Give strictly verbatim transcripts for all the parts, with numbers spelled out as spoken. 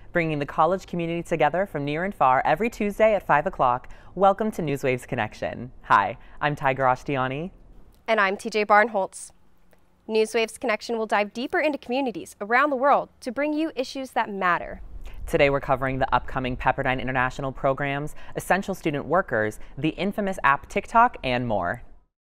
bringing the college community together from near and far every Tuesday at five o'clock. Welcome to NewsWaves Connection. Hi, I'm Tiger Ashtiani. And I'm T J Barnholtz. NewsWaves Connection will dive deeper into communities around the world to bring you issues that matter. Today we're covering the upcoming Pepperdine International programs, essential student workers, the infamous app TikTok, and more.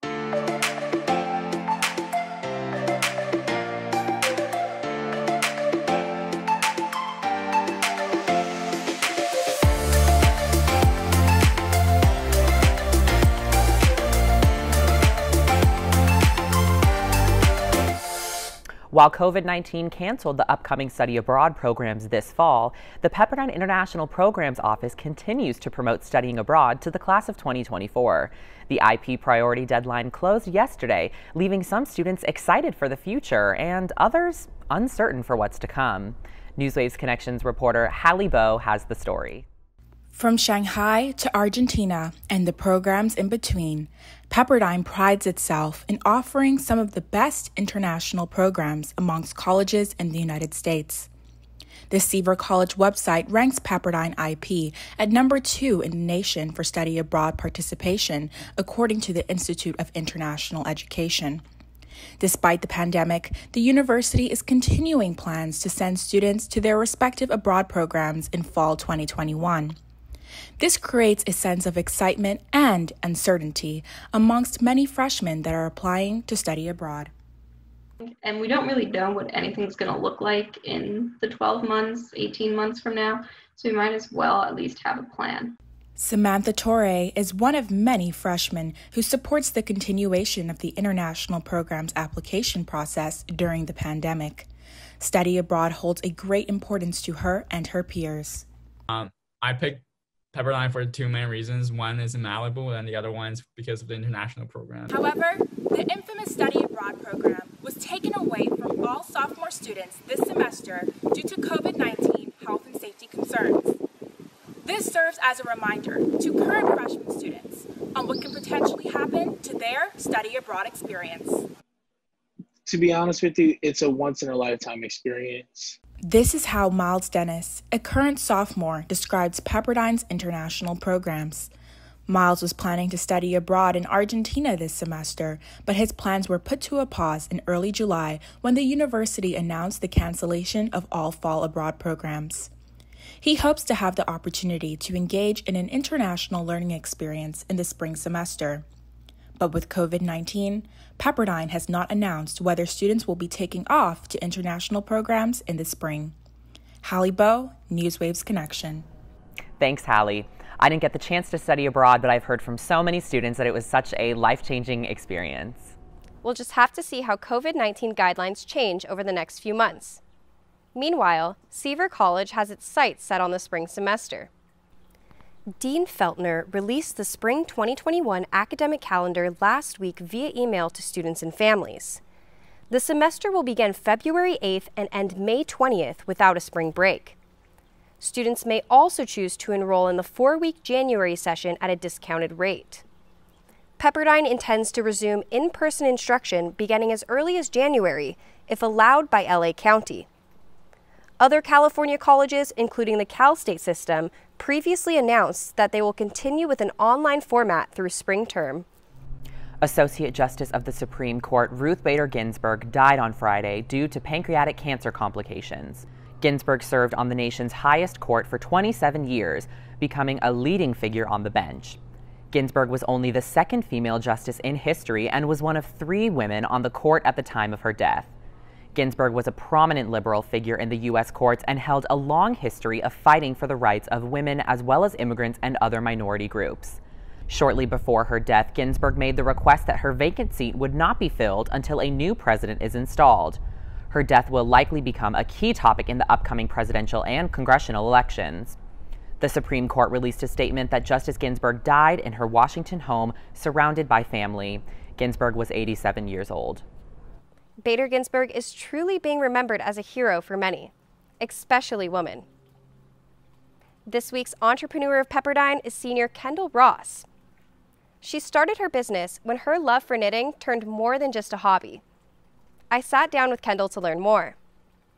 While COVID nineteen canceled the upcoming study abroad programs this fall, the Pepperdine International Programs Office continues to promote studying abroad to the class of twenty twenty-four. The I P priority deadline closed yesterday, leaving some students excited for the future and others uncertain for what's to come. NewsWaves Connections reporter Hallie Bowe has the story. From Shanghai to Argentina and the programs in between, Pepperdine prides itself in offering some of the best international programs amongst colleges in the United States. The Seaver College website ranks Pepperdine I P at number two in the nation for study abroad participation, according to the Institute of International Education. Despite the pandemic, the university is continuing plans to send students to their respective abroad programs in fall twenty twenty-one. This creates a sense of excitement and uncertainty amongst many freshmen that are applying to study abroad. And we don't really know what anything's going to look like in the twelve months, eighteen months from now, so we might as well at least have a plan. Samantha Torre is one of many freshmen who supports the continuation of the international program's application process during the pandemic. Study abroad holds a great importance to her and her peers. Um, I picked Pepperdine for two main reasons. One is in Malibu, and the other one is because of the international program. However, the infamous study abroad program was taken away from all sophomore students this semester due to COVID nineteen health and safety concerns. This serves as a reminder to current freshman students on what can potentially happen to their study abroad experience. To be honest with you, it's a once-in-a-lifetime experience. This is how Miles Dennis, a current sophomore, describes Pepperdine's international programs. Miles was planning to study abroad in Argentina this semester, but his plans were put to a pause in early July when the university announced the cancellation of all fall abroad programs. He hopes to have the opportunity to engage in an international learning experience in the spring semester. But with COVID nineteen, Pepperdine has not announced whether students will be taking off to international programs in the spring. Hallie Bowe, NewsWaves Connection. Thanks, Hallie. I didn't get the chance to study abroad, but I've heard from so many students that it was such a life-changing experience. We'll just have to see how COVID nineteen guidelines change over the next few months. Meanwhile, Seaver College has its sights set on the spring semester. Dean Feltner released the spring twenty twenty-one academic calendar last week via email to students and families. The semester will begin February eighth and end May twentieth without a spring break. Students may also choose to enroll in the four-week January session at a discounted rate. Pepperdine intends to resume in-person instruction beginning as early as January, if allowed by L A County. Other California colleges, including the Cal State system, previously announced that they will continue with an online format through spring term. Associate Justice of the Supreme Court Ruth Bader Ginsburg died on Friday due to pancreatic cancer complications. Ginsburg served on the nation's highest court for twenty-seven years, becoming a leading figure on the bench. Ginsburg was only the second female justice in history and was one of three women on the court at the time of her death. Ginsburg was a prominent liberal figure in the U S courts and held a long history of fighting for the rights of women as well as immigrants and other minority groups. Shortly before her death, Ginsburg made the request that her vacant seat would not be filled until a new president is installed. Her death will likely become a key topic in the upcoming presidential and congressional elections. The Supreme Court released a statement that Justice Ginsburg died in her Washington home, surrounded by family. Ginsburg was eighty-seven years old. Bader Ginsburg is truly being remembered as a hero for many, especially women. This week's Entrepreneur of Pepperdine is senior Kendall Ross. She started her business when her love for knitting turned more than just a hobby. I sat down with Kendall to learn more.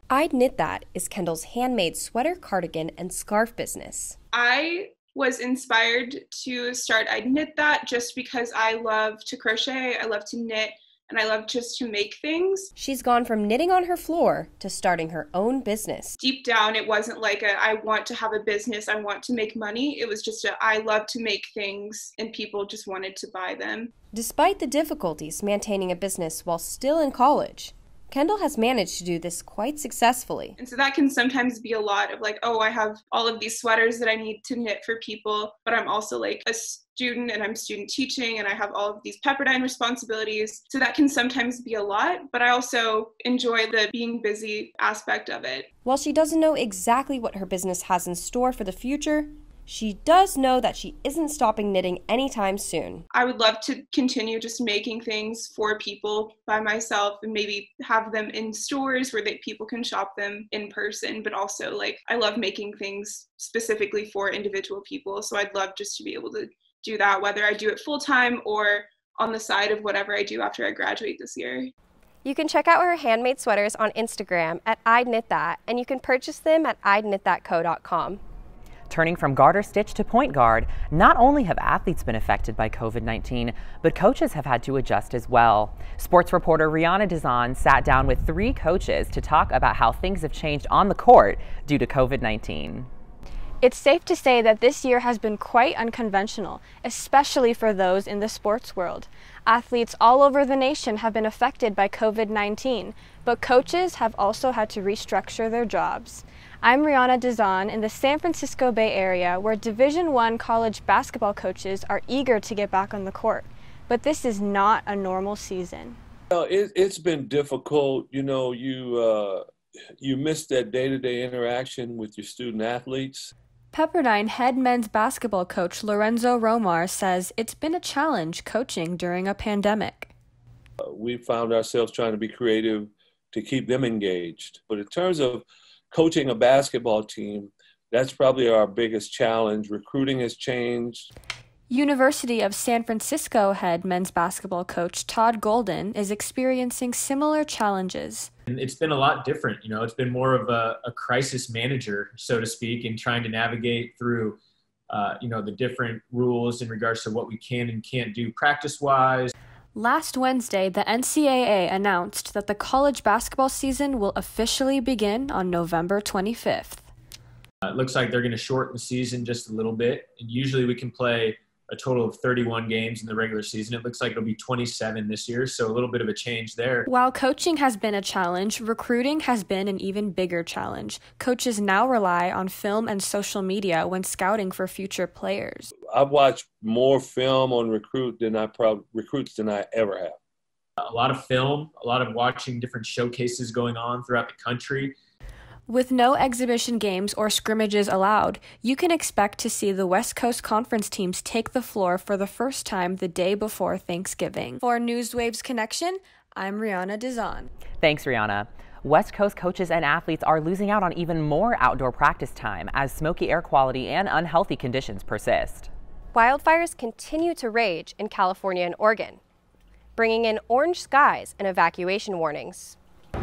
I'd Knit That is Kendall's handmade sweater, cardigan, and scarf business. I was inspired to start I'd Knit That just because I love to crochet, I love to knit, and I love just to make things. She's gone from knitting on her floor to starting her own business. Deep down, it wasn't like a, I want to have a business, I want to make money. It was just a, I love to make things, and people just wanted to buy them. Despite the difficulties maintaining a business while still in college, Kendall has managed to do this quite successfully. And so that can sometimes be a lot of like, oh, I have all of these sweaters that I need to knit for people, but I'm also like a student and I'm student teaching and I have all of these Pepperdine responsibilities. So that can sometimes be a lot, but I also enjoy the being busy aspect of it. While she doesn't know exactly what her business has in store for the future, she does know that she isn't stopping knitting anytime soon. I would love to continue just making things for people by myself and maybe have them in stores where they, people can shop them in person, but also like I love making things specifically for individual people. So I'd love just to be able to do that, whether I do it full time or on the side of whatever I do after I graduate this year. You can check out her handmade sweaters on Instagram at I'd Knit That, and you can purchase them at I'd Knit That co dot com. Turning from garter stitch to point guard, not only have athletes been affected by COVID nineteen, but coaches have had to adjust as well. Sports reporter Rihanna Dizan sat down with three coaches to talk about how things have changed on the court due to COVID nineteen. It's safe to say that this year has been quite unconventional, especially for those in the sports world. Athletes all over the nation have been affected by COVID nineteen, but coaches have also had to restructure their jobs. I'm Rihanna Dizan in the San Francisco Bay Area, where Division One college basketball coaches are eager to get back on the court. But this is not a normal season. Well, it, it's been difficult. You know, you, uh, you miss that day-to-day interaction with your student athletes. Pepperdine head men's basketball coach Lorenzo Romar says it's been a challenge coaching during a pandemic. Uh, we found ourselves trying to be creative to keep them engaged. But in terms of coaching a basketball team, that's probably our biggest challenge. Recruiting has changed. University of San Francisco head men's basketball coach Todd Golden is experiencing similar challenges. And it's been a lot different. You know, it's been more of a, a crisis manager, so to speak, in trying to navigate through, uh, you know, the different rules in regards to what we can and can't do practice-wise. Last Wednesday, the N C double A announced that the college basketball season will officially begin on November twenty-fifth. Uh, it looks like they're going to shorten the season just a little bit. And usually we can play a total of thirty-one games in the regular season. It looks like it'll be twenty-seven this year, so a little bit of a change there. While coaching has been a challenge, recruiting has been an even bigger challenge. Coaches now rely on film and social media when scouting for future players. I've watched more film on recruit than I probably recruits than I ever have. A lot of film, a lot of watching different showcases going on throughout the country. With no exhibition games or scrimmages allowed, you can expect to see the West Coast Conference teams take the floor for the first time the day before Thanksgiving. For NewsWaves Connection, I'm Rihanna Dizan. Thanks, Rihanna. West Coast coaches and athletes are losing out on even more outdoor practice time as smoky air quality and unhealthy conditions persist. Wildfires continue to rage in California and Oregon, bringing in orange skies and evacuation warnings.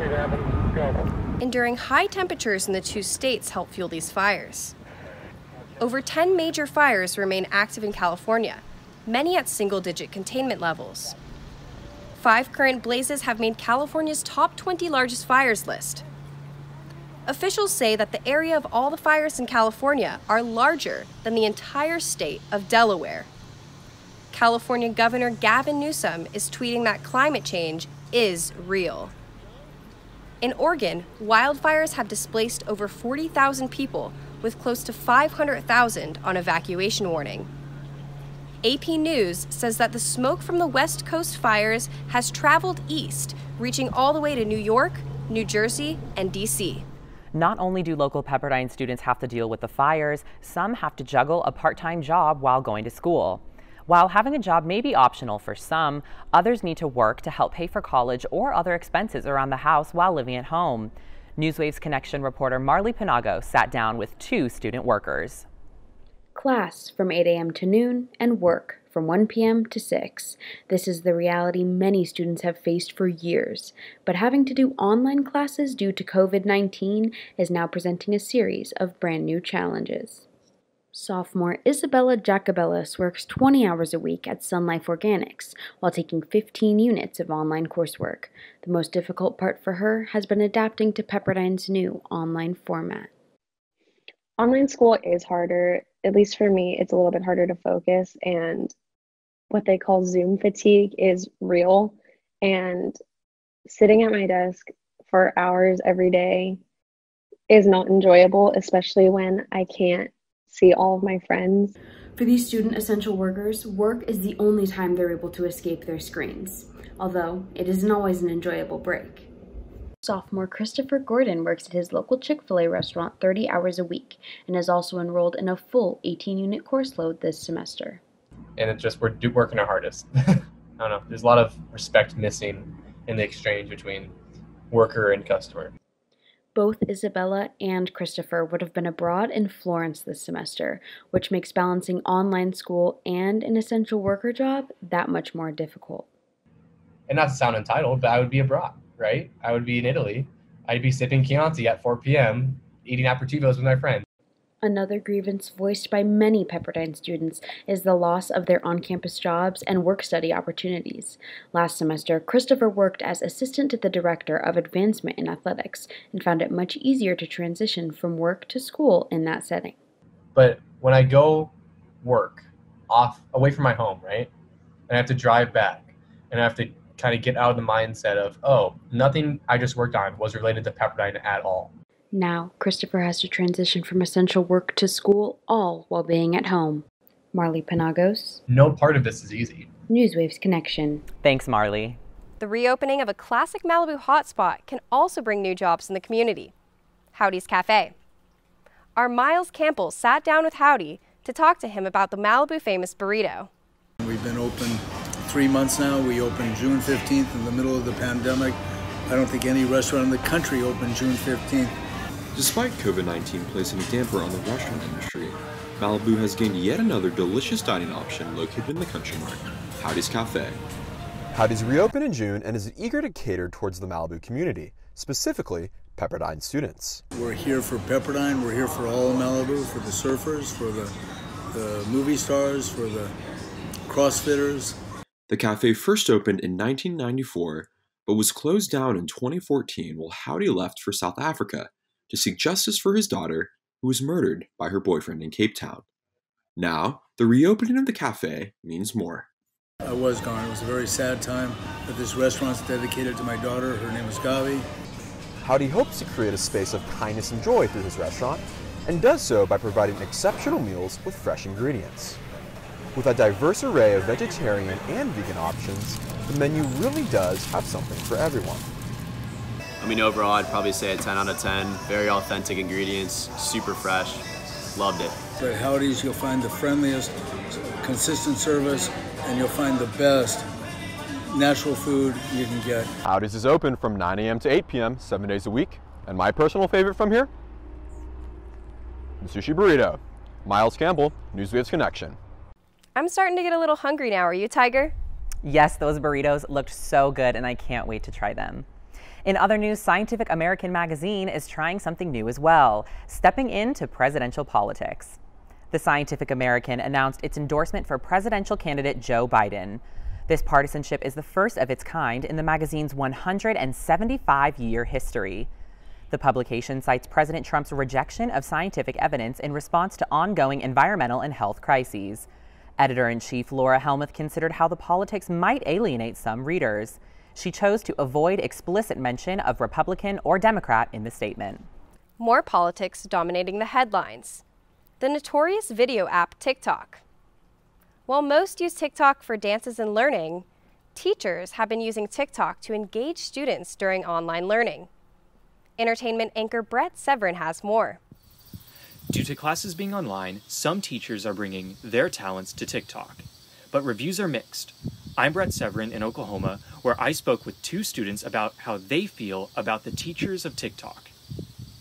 Enduring high temperatures in the two states help fuel these fires. Over ten major fires remain active in California, many at single-digit containment levels. Five current blazes have made California's top twenty largest fires list. Officials say that the area of all the fires in California are larger than the entire state of Delaware. California Governor Gavin Newsom is tweeting that climate change is real. In Oregon, wildfires have displaced over forty thousand people, with close to five hundred thousand on evacuation warning. A P News says that the smoke from the West Coast fires has traveled east, reaching all the way to New York, New Jersey, and D C. Not only do local Pepperdine students have to deal with the fires, some have to juggle a part-time job while going to school. While having a job may be optional for some, others need to work to help pay for college or other expenses around the house while living at home. NewsWaves Connection reporter Marley Pinago sat down with two student workers. Class from eight a m to noon and work from one p m to six. This is the reality many students have faced for years, but having to do online classes due to COVID nineteen is now presenting a series of brand new challenges. Sophomore Isabella Jacobellis works twenty hours a week at Sun Life Organics while taking fifteen units of online coursework. The most difficult part for her has been adapting to Pepperdine's new online format. Online school is harder. At least for me, it's a little bit harder to focus, and what they call Zoom fatigue is real. And sitting at my desk for hours every day is not enjoyable, especially when I can't see all of my friends. For these student essential workers, work is the only time they're able to escape their screens, although it isn't always an enjoyable break. Sophomore Christopher Gordon works at his local Chick-fil-A restaurant thirty hours a week and is also enrolled in a full eighteen unit course load this semester. And it's just, we're do, working our hardest. I don't know, there's a lot of respect missing in the exchange between worker and customer. Both Isabella and Christopher would have been abroad in Florence this semester, which makes balancing online school and an essential worker job that much more difficult. And not to sound entitled, but I would be abroad, right? I would be in Italy. I'd be sipping Chianti at four p m, eating aperitivos with my friends. Another grievance voiced by many Pepperdine students is the loss of their on-campus jobs and work-study opportunities. Last semester, Christopher worked as assistant to the director of advancement in athletics and found it much easier to transition from work to school in that setting. But when I go work off away from my home, right, and I have to drive back, and I have to kind of get out of the mindset of, oh, nothing I just worked on was related to Pepperdine at all. Now, Christopher has to transition from essential work to school, all while being at home. Marley Panagos. No part of this is easy. NewsWaves Connection. Thanks, Marley. The reopening of a classic Malibu hotspot can also bring new jobs in the community. Howdy's Cafe. Our Miles Campbell sat down with Howdy to talk to him about the Malibu famous burrito. We've been open three months now. We opened June fifteenth in the middle of the pandemic. I don't think any restaurant in the country opened June fifteenth. Despite COVID nineteen placing a damper on the restaurant industry, Malibu has gained yet another delicious dining option located in the country market, Howdy's Cafe. Howdy's reopened in June and is eager to cater towards the Malibu community, specifically Pepperdine students. We're here for Pepperdine, we're here for all of Malibu, for the surfers, for the, the movie stars, for the CrossFitters. The cafe first opened in nineteen ninety-four, but was closed down in twenty fourteen while Howdy left for South Africa to seek justice for his daughter, who was murdered by her boyfriend in Cape Town. Now, the reopening of the cafe means more. I was gone. It was a very sad time, but this restaurant's dedicated to my daughter. Her name is Gavi. Howdy hopes to create a space of kindness and joy through his restaurant, and does so by providing exceptional meals with fresh ingredients. With a diverse array of vegetarian and vegan options, the menu really does have something for everyone. I mean, overall, I'd probably say a ten out of ten. Very authentic ingredients, super fresh. Loved it. So at Howdy's, you'll find the friendliest, consistent service, and you'll find the best natural food you can get. Howdy's is open from nine a m to eight p m seven days a week. And my personal favorite from here? The sushi burrito. Miles Campbell, NewsWaves Connection. I'm starting to get a little hungry now. Are you, Tiger? Yes, those burritos looked so good and I can't wait to try them. In other news, Scientific American magazine is trying something new as well, stepping into presidential politics. The Scientific American announced its endorsement for presidential candidate Joe Biden. This partisanship is the first of its kind in the magazine's one hundred seventy-five year history. The publication cites President Trump's rejection of scientific evidence in response to ongoing environmental and health crises. Editor-in-chief Laura Helmuth considered how the politics might alienate some readers. She chose to avoid explicit mention of Republican or Democrat in the statement. More politics dominating the headlines. The notorious video app TikTok. While most use TikTok for dances and learning, teachers have been using TikTok to engage students during online learning. Entertainment anchor Brett Severin has more. Due to classes being online, some teachers are bringing their talents to TikTok, but reviews are mixed. I'm Brett Severin in Oklahoma, where I spoke with two students about how they feel about the teachers of TikTok.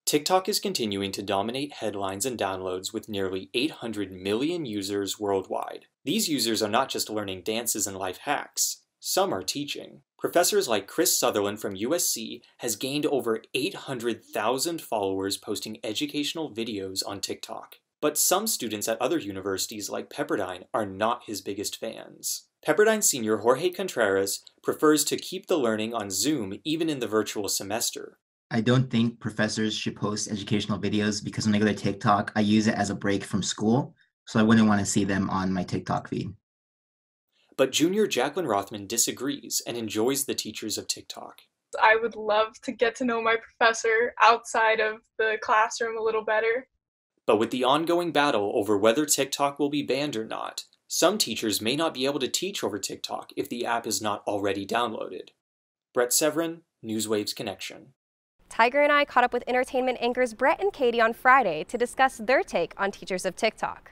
TikTok is continuing to dominate headlines and downloads with nearly eight hundred million users worldwide. These users are not just learning dances and life hacks. Some are teaching. Professors like Chris Sutherland from U S C has gained over eight hundred thousand followers posting educational videos on TikTok. But some students at other universities like Pepperdine are not his biggest fans. Pepperdine senior Jorge Contreras prefers to keep the learning on Zoom even in the virtual semester. I don't think professors should post educational videos because when I go to TikTok, I use it as a break from school, so I wouldn't want to see them on my TikTok feed. But junior Jacqueline Rothman disagrees and enjoys the teachers of TikTok. I would love to get to know my professor outside of the classroom a little better. But with the ongoing battle over whether TikTok will be banned or not, some teachers may not be able to teach over TikTok if the app is not already downloaded. Brett Severin, NewsWaves Connection. Tiger and I caught up with entertainment anchors Brett and Katie on Friday to discuss their take on teachers of TikTok.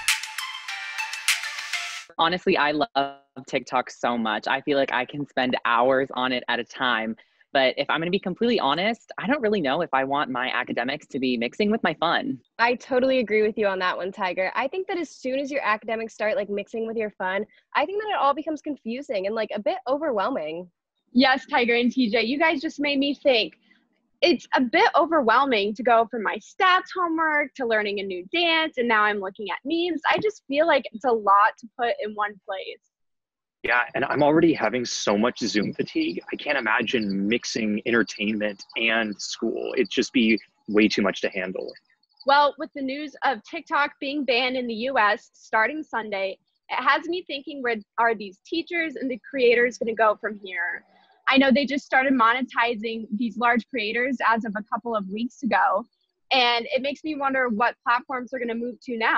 Honestly, I love TikTok so much. I feel like I can spend hours on it at a time. But if I'm going to be completely honest, I don't really know if I want my academics to be mixing with my fun. I totally agree with you on that one, Tiger. I think that as soon as your academics start like mixing with your fun, I think that it all becomes confusing and like a bit overwhelming. Yes, Tiger and T J, you guys just made me think. It's a bit overwhelming to go from my stats homework to learning a new dance, and now I'm looking at memes. I just feel like it's a lot to put in one place. Yeah, and I'm already having so much Zoom fatigue. I can't imagine mixing entertainment and school. It'd just be way too much to handle. Well, with the news of TikTok being banned in the U S starting Sunday, it has me thinking, where are these teachers and the creators going to go from here? I know they just started monetizing these large creators as of a couple of weeks ago, and it makes me wonder what platforms are going to move to now.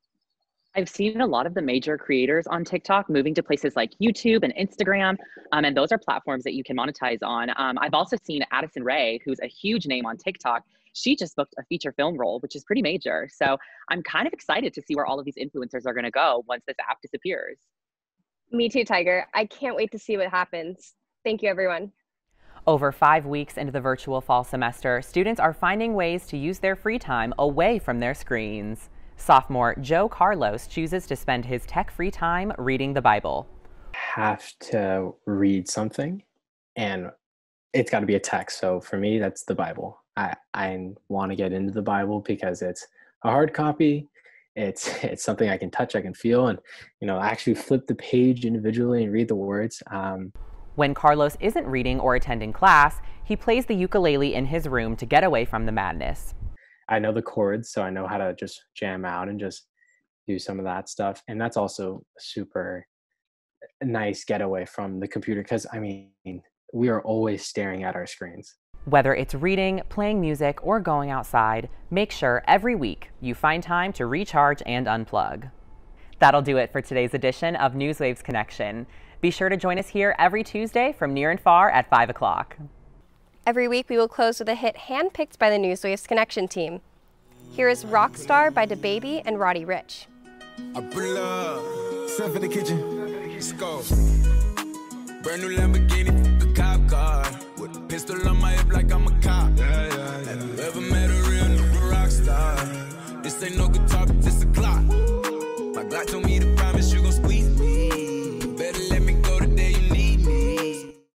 I've seen a lot of the major creators on TikTok moving to places like YouTube and Instagram, um, and those are platforms that you can monetize on. Um, I've also seen Addison Rae, who's a huge name on TikTok. She just booked a feature film role, which is pretty major. So I'm kind of excited to see where all of these influencers are going to go once this app disappears. Me too, Tiger. I can't wait to see what happens. Thank you, everyone. Over five weeks into the virtual fall semester, students are finding ways to use their free time away from their screens. Sophomore Joe Carlos chooses to spend his tech-free time reading the Bible. Have to read something, and it's got to be a text. So for me, that's the Bible. I, I want to get into the Bible because it's a hard copy. It's it's something I can touch, I can feel, and you know, actually flip the page individually and read the words. Um, When Carlos isn't reading or attending class, he plays the ukulele in his room to get away from the madness. I know the chords, so I know how to just jam out and just do some of that stuff. And that's also a super nice getaway from the computer because, I mean, we are always staring at our screens. Whether it's reading, playing music, or going outside, make sure every week you find time to recharge and unplug. That'll do it for today's edition of NewsWaves Connection. Be sure to join us here every Tuesday from near and far at five o'clock. Every week we will close with a hit handpicked by the NewsWaves Connection team. Here is Rockstar by DaBaby and Roddy Ricch. I pull up, step in the kitchen, let's go. Brand new Lamborghini, the cop car, with a pistol on my hip like I'm a cop. Yeah, yeah, yeah. Have you ever met a